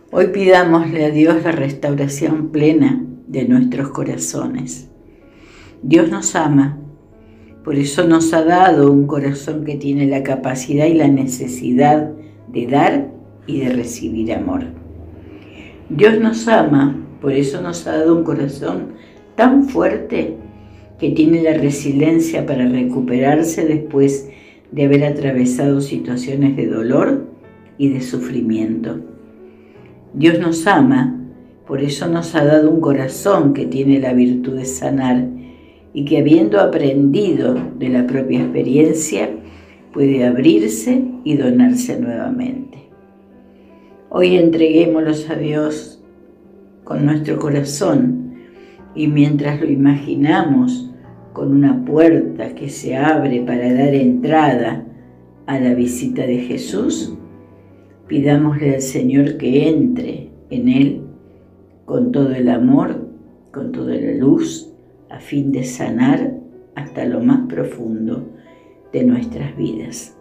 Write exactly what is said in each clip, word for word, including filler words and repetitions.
Hoy pidámosle a Dios la restauración plena de nuestros corazones. Dios nos ama, por eso nos ha dado un corazón que tiene la capacidad y la necesidad de dar y de recibir amor. Dios nos ama, por eso nos ha dado un corazón tan fuerte que tiene la resiliencia para recuperarse después de haber atravesado situaciones de dolor y de sufrimiento. Dios nos ama, por eso nos ha dado un corazón que tiene la virtud de sanar y que, habiendo aprendido de la propia experiencia, puede abrirse y donarse nuevamente. Hoy entreguémoslos a Dios con nuestro corazón y mientras lo imaginamos con una puerta que se abre para dar entrada a la visita de Jesús, pidámosle al Señor que entre en Él con todo el amor, con toda la luz, a fin de sanar hasta lo más profundo de nuestras vidas.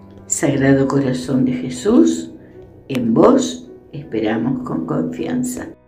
Sagrado Corazón de Jesús, en vos esperamos con confianza.